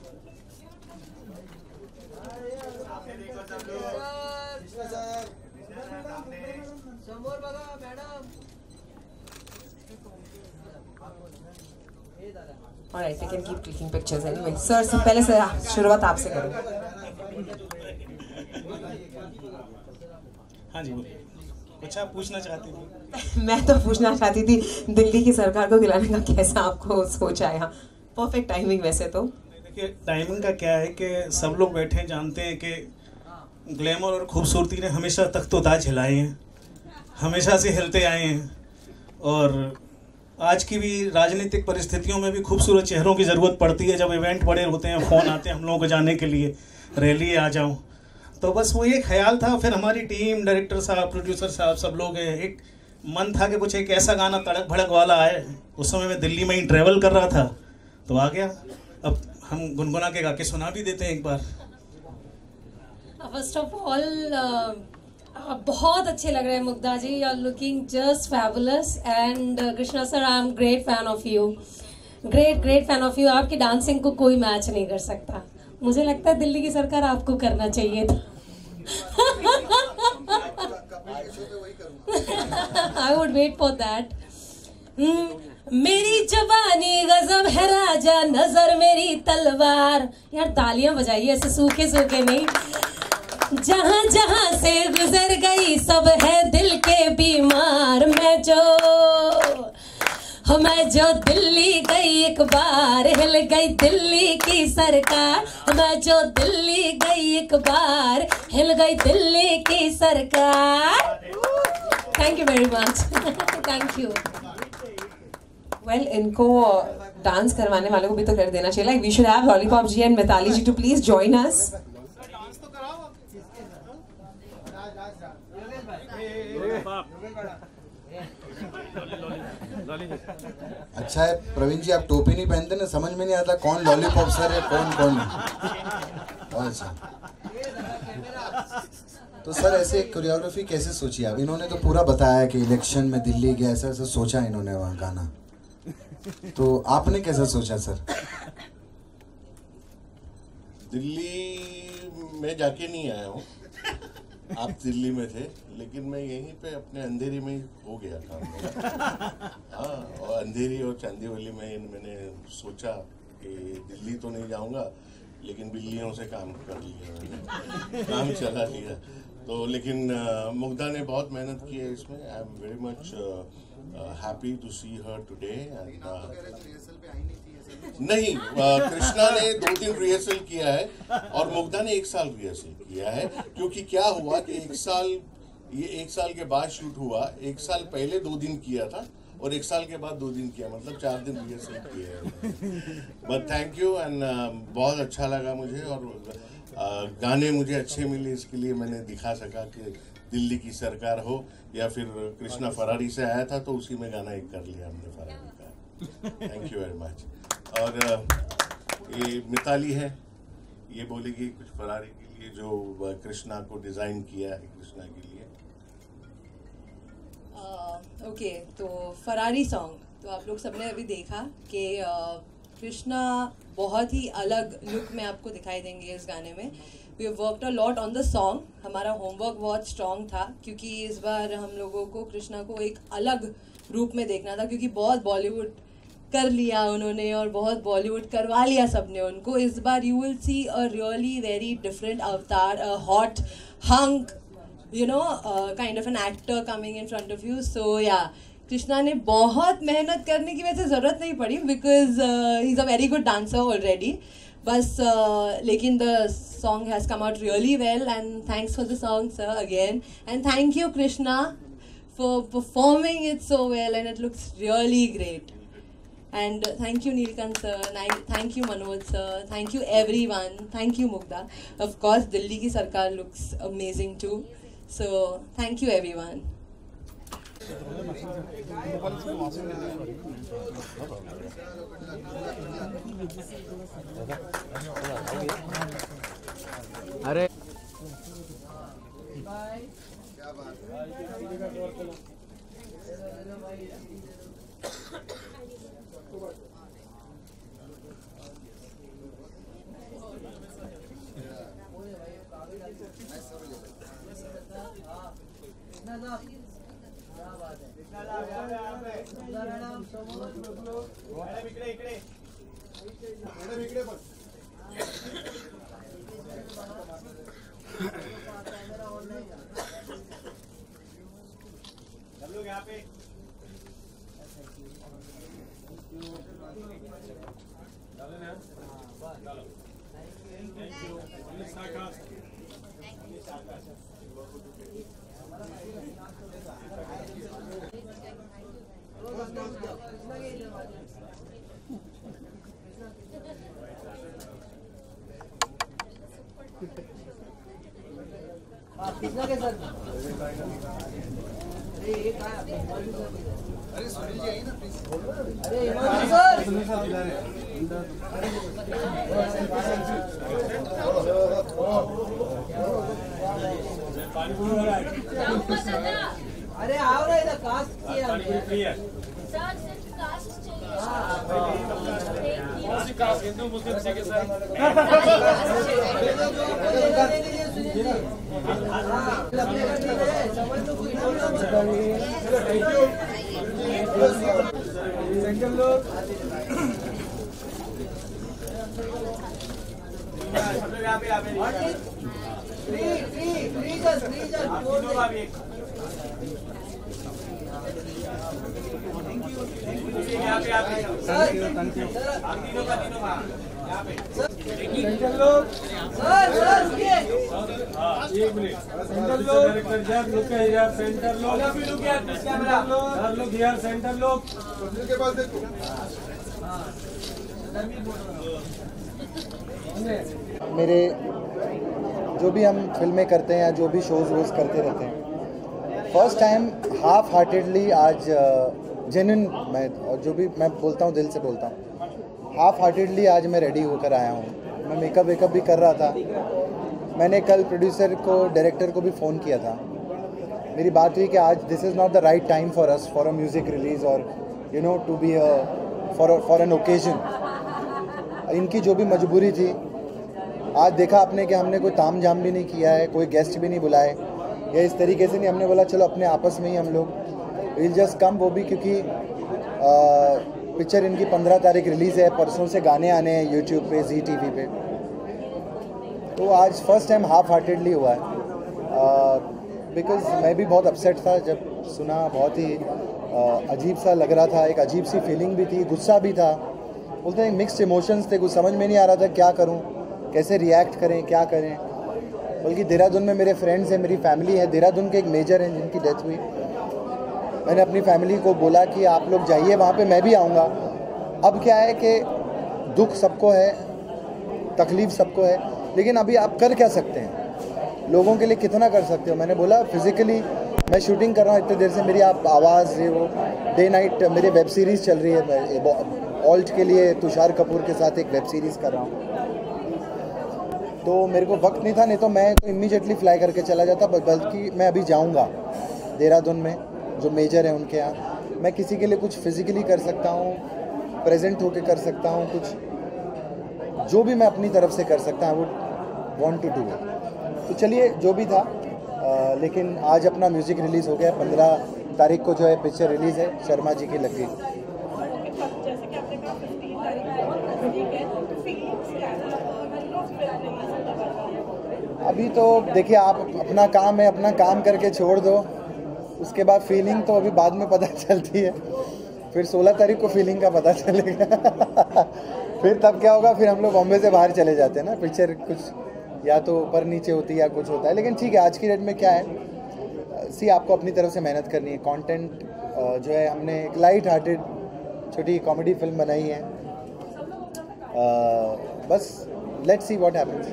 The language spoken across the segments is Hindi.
समोर बघा madam. Alright, we can keep clicking pictures anyway. Sir, पहले से शुरुआत आपसे करो. हाँ जी बोलिए. कुछ आप पूछना चाहती थी? मैं तो पूछना चाहती थी दिल्ली की सरकार को खिलाने का कैसा आपको सोच आया? परफेक्ट टाइमिंग वैसे तो. देखिए टाइमिंग का क्या है कि सब लोग बैठे जानते हैं कि ग्लैमर और खूबसूरती ने हमेशा तख्तो-ताज हिलाए हैं, हमेशा से हिलते आए हैं और आज की भी राजनीतिक परिस्थितियों में भी खूबसूरत चेहरों की ज़रूरत पड़ती है. जब इवेंट बड़े होते हैं, फ़ोन आते हैं हम लोगों को जाने के लिए, रैली आ जाऊं, तो बस वो ये ख्याल था. फिर हमारी टीम, डायरेक्टर साहब, प्रोड्यूसर साहब, सब लोग हैं, एक मन था कि कुछ एक ऐसा गाना तड़क भड़क वाला आए. उस समय मैं दिल्ली में ही ट्रैवल कर रहा था तो आ गया. अब हम गुनगुना के गा के सुना भी देते हैं एक बार. फर्स्ट ऑफ ऑल बहुत अच्छे लग रहे हैं Mugdha ji. You are looking just fabulous and Krishna sir I am great fan of you. Great fan of you. आपकी डांसिंग को कोई मैच नहीं कर सकता. मुझे लगता है दिल्ली की सरकार आपको करना चाहिए था. I would wait for that. मेरी जवानी गजब है राजा, नजर मेरी तलवार. यार तालियां बजाइए ऐसे सूखे सूखे नहीं. जहां जहां से गुजर गई सब है दिल के बीमार. मैं जो दिल्ली गई एक बार हिल गई दिल्ली की सरकार. मैं जो दिल्ली गई एक बार हिल गई दिल्ली की सरकार. Thank you very much. Thank you. Well, इनको डांस करवाने वाले को भी तो कर देना चाहिए. Like we should have Lollipop ji and Mitali ji to please join us. अच्छा है प्रवीण जी, आप टोपी नहीं पहनते ना, समझ में नहीं आता कौन लॉलीपॉप सर है कौन नहीं. अच्छा तो सर ऐसे कोरियोग्राफी कैसे सोची आप? इन्होंने तो पूरा बताया कि इलेक्शन में दिल्ली गया, ऐसा ऐसा सोचा इन्होंने वहाँ गाना, तो आपने कैसा सोचा सर? दिल्ली में जाके नहीं आया हूँ, आप दिल्ली में थे, लेकिन मैं यहीं पे अपने अंधेरी में हो गया काम मेरा. हाँ, और अंधेरी और चांदीवली में मैंने सोचा कि दिल्ली तो नहीं जाऊँगा, लेकिन बिल्लियों से काम कर लिया मैंने, काम चला लिया. तो लेकिन मुग्धा ने बहुत मेहनत की है इसमें. I am very much happy to see her today. नहीं, कृष्णा ने 2 दिन रिहर्सल किया है और मुग्धा ने 1 साल रिहर्सल किया है. क्योंकि क्या हुआ कि 1 साल के बाद शूट हुआ. 1 साल पहले 2 दिन किया था और 1 साल के बाद 2 दिन किया, मतलब 4 दिन रिहर्सल किए हैं. बट थैंक यू एंड बहुत अच्छा लगा मुझे और गाने मुझे अच्छे मिले, इसके लिए मैंने दिखा सका कि दिल्ली की सरकार हो या फिर कृष्णा फरारी से आया था तो उसी में गाना एक कर लिया हमने फरारी का. Thank you very much. और ये मिताली है, ये बोलेगी कुछ फरारी के लिए जो कृष्णा को डिज़ाइन किया है कृष्णा के लिए. ओके, तो फरारी सॉन्ग तो आप लोग सबने अभी देखा कि कृष्णा बहुत ही अलग लुक में आपको दिखाई देंगे इस गाने में. We have worked a lot on the song. हमारा होमवर्क बहुत स्ट्रॉन्ग था क्योंकि इस बार हम लोगों को कृष्णा को एक अलग रूप में देखना था, क्योंकि बहुत बॉलीवुड कर लिया उन्होंने और बहुत बॉलीवुड करवा लिया सबने उनको. इस बार you will see a really very different अवतार, a hot hunk, you know, kind of an actor coming in front of you. So yeah, Krishna ने बहुत मेहनत करने की वैसे ज़रूरत नहीं पड़ी because he's a very good dancer already. बस लेकिन the song has come out really well and thanks for the song sir again, and thank you Krishna for performing it so well and it looks really great. And thank you Neelkant sir, thank you Manoj sir, thank you everyone, thank you Mugdha. Of course Delhi ki sarkar looks amazing too. So thank you everyone. अरे किसका के सर? अरे सुनील जी आइए ना प्लीज। अरे इमोजी सर। अरे आओ ना इधर कास्ट किया हिंदू मुस्लिम सिख ईसाई सेकंड लोग सेंटर लोग सर रुकिए एक मिनट सेंटर लोग लुक हियर सेंटर लोग सर लुक हियर सेंटर लोग के पास देखो। मेरे जो भी हम फिल्में करते हैं या जो भी शोज वोज करते रहते हैं, फर्स्ट टाइम हाफ हार्टेडली आज जेन्युइन मैं और जो भी मैं बोलता हूँ दिल से बोलता हूँ, हाफ हार्टेडली आज मैं रेडी होकर आया हूँ। मैं मेकअप वेकअप भी कर रहा था। मैंने कल प्रोड्यूसर को डायरेक्टर को भी फ़ोन किया था। मेरी बात हुई कि आज this is not the right time for us for a music release और you know to be for an occasion. इनकी जो भी मजबूरी थी, आज देखा आपने कि हमने कोई ताम झाम भी नहीं किया है, कोई गेस्ट भी नहीं बुलाए या इस तरीके से नहीं। हमने बोला चलो अपने आपस में ही हम लोग विल जस्ट कम, वो भी क्योंकि पिक्चर इनकी 15 तारीख रिलीज़ है, परसों से गाने आने हैं यूट्यूब पे, जी टीवी पे। तो आज फर्स्ट टाइम हाफ हार्टेडली हुआ है बिकॉज़ मैं भी बहुत अपसेट था जब सुना। बहुत ही अजीब सा लग रहा था, एक अजीब सी फीलिंग भी थी, गुस्सा भी था। बोलते हैं मिक्स्ड इमोशंस थे, कुछ समझ में नहीं आ रहा था क्या करूं, कैसे रिएक्ट करें, क्या करें। बल्कि देहरादून में मेरे फ्रेंड्स हैं, मेरी फैमिली है। देहरादून के एक मेजर हैं जिनकी डेथ हुई। मैंने अपनी फैमिली को बोला कि आप लोग जाइए वहाँ पे, मैं भी आऊँगा। अब क्या है कि दुख सबको है, तकलीफ़ सबको है, लेकिन अभी आप कर क्या सकते हैं, लोगों के लिए कितना कर सकते हो। मैंने बोला फिज़िकली मैं शूटिंग कर रहा हूँ इतने देर से, मेरी आप आवाज़ ये वो डे नाइट मेरे वेब सीरीज़ चल रही है। मैं ऑल्ट के लिए तुषार कपूर के साथ एक वेब सीरीज़ कर रहा हूँ, तो मेरे को वक्त नहीं था, नहीं तो मैं तो इमीडिएटली फ्लाई करके चला जाता। बल्कि मैं अभी जाऊँगा देहरादून में जो मेजर है उनके यहाँ। मैं किसी के लिए कुछ फिज़िकली कर सकता हूँ, प्रेजेंट होके कर सकता हूँ, कुछ जो भी मैं अपनी तरफ से कर सकता हूँ, वो वांट टू डू इट। तो चलिए जो भी था, लेकिन आज अपना म्यूज़िक रिलीज़ हो गया। 15 तारीख को जो है पिक्चर रिलीज़ है, शर्मा जी की लग गई। अभी तो देखिए, आप अपना काम है, अपना काम करके छोड़ दो, उसके बाद फीलिंग तो अभी बाद में पता चलती है। फिर 16 तारीख को फीलिंग का पता चलेगा। फिर तब क्या होगा, फिर हम लोग बॉम्बे से बाहर चले जाते हैं ना। पिक्चर कुछ या तो ऊपर नीचे होती है या कुछ होता है, लेकिन ठीक है। आज की डेट में क्या है, आपको अपनी तरफ से मेहनत करनी है। कंटेंट जो है, हमने एक लाइट हार्टेड छोटी कॉमेडी फिल्म बनाई है। बस लेट्स सी व्हाट हैपेंस।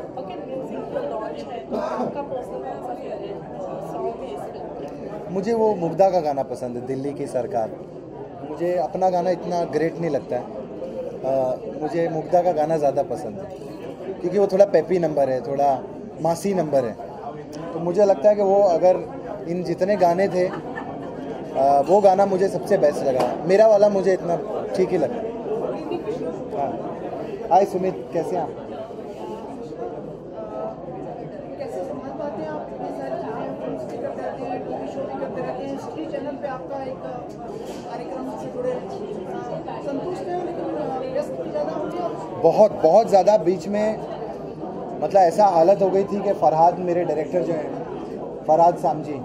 मुझे वो मुग्धा का गाना पसंद है, दिल्ली की सरकार। मुझे अपना गाना इतना ग्रेट नहीं लगता है। मुझे मुग्धा का गाना ज़्यादा पसंद है, क्योंकि वो थोड़ा पेपी नंबर है, थोड़ा मासी नंबर है। तो मुझे लगता है कि वो अगर इन जितने गाने थे, वो गाना मुझे सबसे बेस्ट लगा। मेरा वाला मुझे इतना ठीक ही लगा। हाँ, हाय सुमित, कैसे हैं आप? कैसे संभाल पाते हैं आप इतनी सारी चीजें करते रहते हैं, टीवी शो भी करते रहते हैं, हिस्ट्री चैनल पे आपका एक बहुत बहुत ज़्यादा बीच में मतलब ऐसा हालत हो गई थी कि फरहाद मेरे डायरेक्टर जो हैं फरहाद सामजी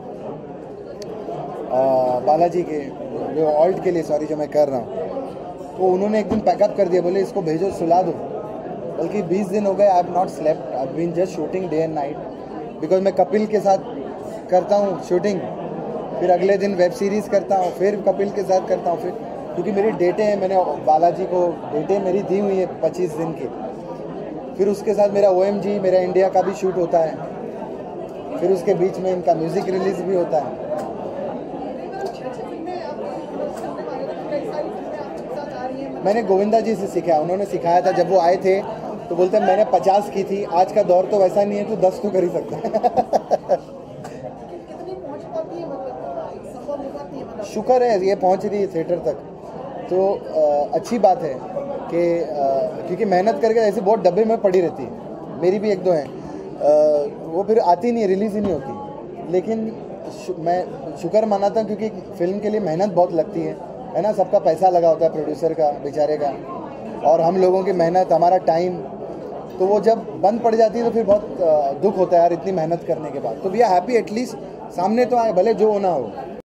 बालाजी के जो ऑल्ट के लिए सॉरी जो मैं कर रहा हूँ, तो उन्होंने एक दिन पैकअप कर दिया, बोले इसको भेजो सुला दो। बल्कि 20 दिन हो गए I have not slept, I have been just shooting day and night, because मैं कपिल के साथ करता हूँ शूटिंग, फिर अगले दिन वेब सीरीज़ करता हूँ, फिर कपिल के साथ करता हूँ, फिर क्योंकि मेरी डेटें हैं, मैंने बालाजी को डेटें मेरी दी हुई है 25 दिन की, फिर उसके साथ मेरा OMG मेरा इंडिया का भी शूट होता है, फिर उसके बीच में इनका म्यूज़िक रिलीज़ भी होता है। मैंने गोविंदा जी से सीखा, उन्होंने सिखाया था, जब वो आए थे तो बोलते हैं मैंने 50 की थी, आज का दौर तो वैसा नहीं है, तो 10 तो कर ही सकता है। शुक्र है ये पहुंच रही है थिएटर तक, तो अच्छी बात है कि क्योंकि मेहनत करके ऐसे बहुत डब्बे में पड़ी रहती है, मेरी भी एक दो हैं, वो फिर आती नहीं, रिलीज़ ही नहीं होती। लेकिन मैं शुक्र मनाता हूँ क्योंकि फिल्म के लिए मेहनत बहुत लगती है ना, सबका पैसा लगा होता है, प्रोड्यूसर का बेचारे का, और हम लोगों की मेहनत, हमारा टाइम, तो वो जब बंद पड़ जाती है तो फिर बहुत दुख होता है यार इतनी मेहनत करने के बाद। तो वी आर हैप्पी एटलीस्ट सामने तो आए, भले जो होना हो।